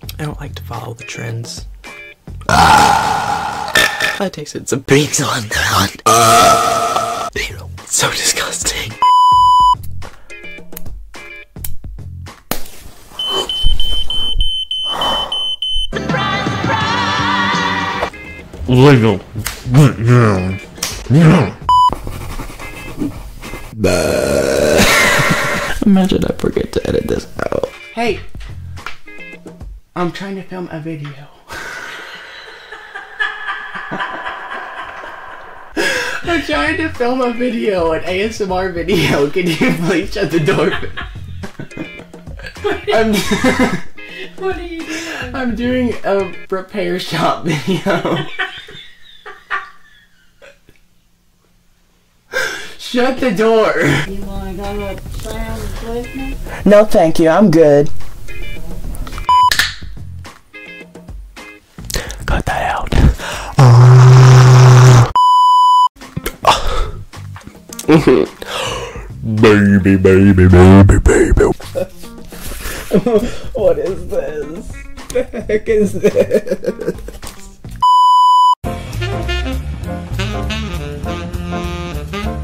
I don't like to follow the trends. I tasted some beans on that. So disgusting. Legal. Imagine I forget to edit this out. Hey, I'm trying to film a video. I'm trying to film a video, an ASMR video. Can you please shut the door? What are you doing? I'm doing a repair shop video. Shut the door. You wanna go to Sam's with me? No, thank you. I'm good. Cut that out. Baby, baby, baby, baby. What is this? The heck is this?